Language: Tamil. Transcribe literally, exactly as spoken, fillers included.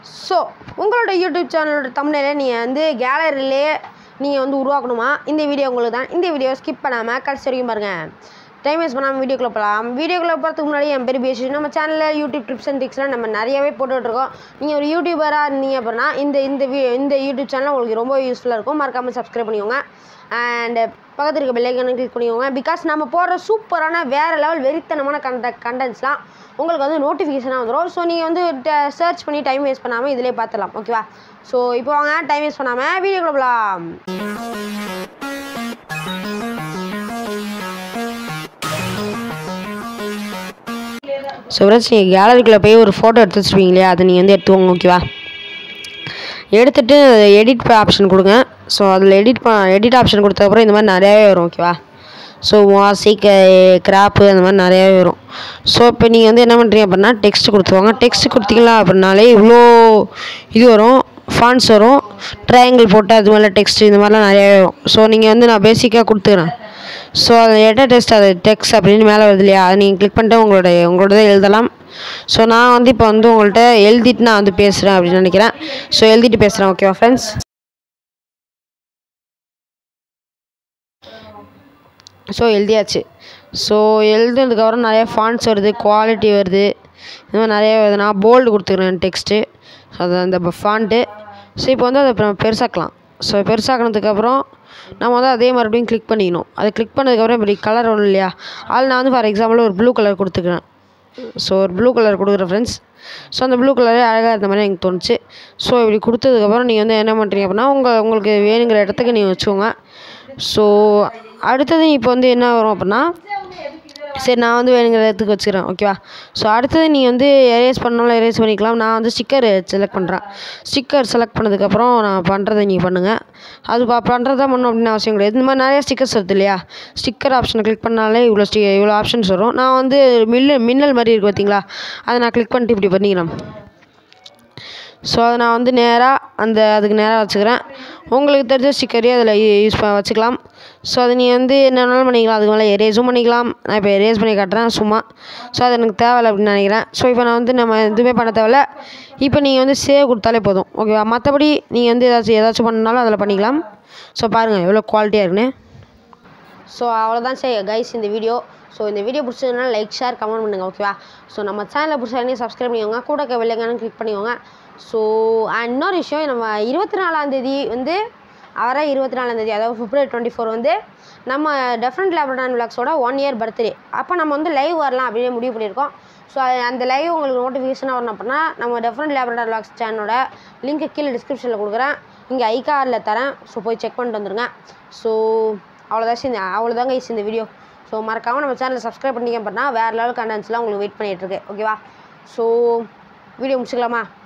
ஸோ உங்களோட யூடியூப் சேனலோட தம்ப்நெயிலை நீங்கள் வந்து கேலரியிலே நீங்கள் வந்து உருவாக்கணுமா? இந்த வீடியோ உங்களுக்கு தான். இந்த வீடியோ ஸ்கிப் பண்ணாமல் கடைசி வரைக்கும் பாருங்கள். டைம் வேஸ்ட் பண்ணாமல் வீடியோக்குள்ளே போகலாம். வீடியோக்குள்ளே போகிறதுக்கு முன்னாடி என் பேர் பேசி நம்ம சேனலில் யூடியூப் டிப்ஸ் அண்ட் டிக்ஸ்லாம் நம்ம நிறையவே போட்டுட்ருக்கோம். நீங்கள் ஒரு யூடியூபராக இருந்தீங்க அப்படின்னா இந்த இந்த வீ இந்த யூடியூப் சேனல் உங்களுக்கு ரொம்ப யூஸ்ஃபுல்லாக இருக்கும். மறக்காமல் சப்ஸ்கிரைப் பண்ணிக்கோங்க. அண்டு பக்கத்தில் இருக்க பெல் ஐக்கானை கிளிக் பண்ணிக்கோங்க. பிகாஸ் நம்ம போடுற சூப்பரான வேறு லெவல் வெறித்தனமான கண்ட கண்டென்ட்ஸ்லாம் உங்களுக்கு வந்து நோட்டிஃபிகேஷனாக வந்துடும். ஸோ நீங்கள் வந்து சர்ச் பண்ணி டைம் வேஸ்ட் பண்ணாமல் இதிலே பார்த்துடலாம். ஓகேவா? ஸோ இப்போ வாங்க டைம் வேஸ்ட் பண்ணாமல் வீடியோக்குள்ள போகலாம். ஸோ ஃப்ரெண்ட்ஸ், நீங்கள் கேலரிக்குள்ளே போய் ஒரு ஃபோட்டோ எடுத்து வச்சுருப்பீங்க இல்லையா, அதை நீங்கள் வந்து எடுத்துக்கோங்க. ஓகேவா? எடுத்துகிட்டு எடிட் ஆப்ஷன் கொடுங்க. ஸோ அதில் எடிட் ப எடிட் ஆப்ஷன் கொடுத்ததுக்கப்புறம் இந்த மாதிரி நிறையாவே வரும். ஓகேவா? ஸோ வாசிக்க கிராப்பு அந்த மாதிரி நிறையாவே வரும். ஸோ இப்போ நீங்கள் வந்து என்ன பண்ணுறீங்க அப்படின்னா டெக்ஸ்ட் கொடுத்துவாங்க. டெக்ஸ்ட் கொடுத்தீங்களா அப்படின்னாலே இவ்வளோ இது வரும், ஃபாண்ட்ஸ் வரும், ட்ரையாங்கிள் போட்டு அது மேலே டெக்ஸ்ட் இந்த மாதிரிலாம் நிறையாவே வரும். ஸோ நீங்கள் வந்து நான் பேசிக்காக கொடுத்துக்கிறேன். ஸோ அது எட்ட டெக்ஸ்ட் அது டெக்ஸ்ட் அப்படின்னு மேலே வருது இல்லையா, அதை நீங்கள் கிளிக் பண்ணிட்டு உங்களோட உங்களோட எழுதலாம். ஸோ நான் வந்து இப்போ வந்து உங்கள்கிட்ட எழுதிட்டு நான் வந்து பேசுகிறேன் அப்படின்னு நினைக்கிறேன். ஸோ எழுதிட்டு பேசுகிறேன். ஓகேவா ஃப்ரெண்ட்ஸ்? ஸோ எழுதியாச்சு. ஸோ எழுதுனதுக்கப்புறம் நிறையா ஃபாண்ட்ஸ் வருது, குவாலிட்டி வருது, இந்த மாதிரி நிறையா வருது. நான் போல்டு கொடுத்துக்கிறேன் டெக்ஸ்ட்டு. ஸோ அது அந்த ஃபாண்ட்டு. ஸோ இப்போ வந்து அதை நம்ம பெருசாக்கலாம். ஸோ பெருசாக்கினதுக்கப்புறம் நம்ம வந்து அதே மறுபடியும் கிளிக் பண்ணிக்கணும். அதை கிளிக் பண்ணதுக்கப்புறம் இப்படி கலர் வரும் இல்லையா, அதில் நான் வந்து ஃபார் எக்ஸாம்பிள் ஒரு ப்ளூ கலர் கொடுத்துக்கிறேன். ஸோ ஒரு ப்ளூ கலர் கொடுக்குறேன் ஃப்ரெண்ட்ஸ். ஸோ அந்த ப்ளூ கலரே அழகாக இருந்த மாதிரி எனக்கு தோணுச்சு. ஸோ இப்படி கொடுத்ததுக்கப்புறம் நீங்கள் வந்து என்ன பண்ணுறீங்க அப்படின்னா உங்கள் உங்களுக்கு வேணுங்கிற இடத்துக்கு நீங்கள் வச்சுக்கோங்க. ஸோ அடுத்தது இப்போ வந்து என்ன வரும் அப்படின்னா, சரி நான் வந்து வேணுங்கிற இடத்துக்கு வச்சுக்கிறேன். ஓகேவா? ஸோ அடுத்தது நீங்கள் வந்து எரேஸ் பண்ணாலும் எரேஸ் பண்ணிக்கலாம். நான் வந்து ஸ்டிக்கர் செலக்ட் பண்ணுறேன். ஸ்டிக்கர் செலக்ட் பண்ணதுக்கப்புறம் நான் பண்ணுறதை நீங்கள் பண்ணுங்கள். அது ப பண்ணுறதா பண்ணணும் அப்படின்னு அவசியம் கிடையாது. இந்த மாதிரி நிறையா ஸ்டிக்கர்ஸ் வருது இல்லையா, ஸ்டிக்கர் ஆப்ஷனை கிளிக் பண்ணாலே இவ்வளோ ஸ்டி இவ்வளோ ஆப்ஷன்ஸ் வரும். நான் வந்து மில்லு மின்னல் மாதிரி இருக்குது பார்த்தீங்களா, அதை நான் கிளிக் பண்ணிட்டு இப்படி பண்ணிக்கிறேன். ஸோ அதை நான் வந்து நேராக அந்த அதுக்கு நேராக வச்சுக்கிறேன். உங்களுக்கு தெரிஞ்ச ஸ்டிக்கரே அதில் யூஸ் ப வச்சுக்கலாம். ஸோ அதை நீங்கள் வந்து என்ன வேணாலும் பண்ணிக்கலாம். அதுக்கு மேலே எரேஸும் பண்ணிக்கலாம். நான் இப்போ எரேஸ் பண்ணி காட்டுறேன் சும்மா. ஸோ அது எனக்கு தேவையில்லை அப்படின்னு நினைக்கிறேன். ஸோ இப்போ நான் வந்து நம்ம எதுவுமே பண்ண தேவையில்ல. இப்போ நீங்கள் வந்து சேவ் கொடுத்தாலே போதும். ஓகேவா? மற்றபடி நீங்கள் வந்து ஏதாச்சும் ஏதாச்சும் பண்ணாலும் அதில் பண்ணிக்கலாம். ஸோ பாருங்கள் எவ்வளோ குவாலிட்டியாக இருக்குன்னு. ஸோ அவ்வளோதான் சரி கைஸ் இந்த வீடியோ. ஸோ இந்த வீடியோ பிடிச்சதுனால லைக் ஷேர் கமெண்ட் பண்ணுங்கள். ஓகேவா? ஸோ நம்ம சேனலை பிடிச்சாலே சப்ஸ்கிரைப் பண்ணிக்கோங்க. கூட இருக்க பெல் ஐக்கானை கிளிக் பண்ணிக்கோங்க. ஸோ அண்ட் இன்னொரு விஷயம், நம்ம இருபத்தி நாலாந்தேதி வந்து வர இருபத்தி நாலாந்தேதி அதாவது பிப்ரவரி டுவெண்ட்டி ஃபோர் வந்து நம்ம டிஃப்ரெண்ட் லேப்ரடார் விளாக்ஸோட ஒன் இயர் பர்த்டே. அப்போ நம்ம வந்து லைவ் வரலாம் அப்படின்னு முடிவு பண்ணியிருக்கோம். ஸோ அந்த லைவ் உங்களுக்கு நோட்டிஃபிகேஷனாக வரணும் அப்படின்னா நம்ம டிஃப்ரெண்ட் லேப்ரடார் விளாக்ஸ் சேனலோட லிங்க்கு கீழே டிஸ்கிரிப்ஷனில் கொடுக்குறேன், இங்கே ஐ கார்டில் தரேன். ஸோ போய் செக் பண்ணிட்டு வந்துடுங்க. ஸோ அவ்வளோதான் இந்த அவ்வளோதாங்க ஈஸ் இந்த வீடியோ. ஸோ மறக்காமல் நம்ம சேனலை சப்ஸ்கிரைப் பண்ணிக்க அப்படின்னா வேறு லெவல் கண்டென்ட்ஸ்லாம் உங்களுக்கு வெயிட் பண்ணிகிட்ருக்கு. ஓகேவா? So video முடிச்சுக்கலாமா?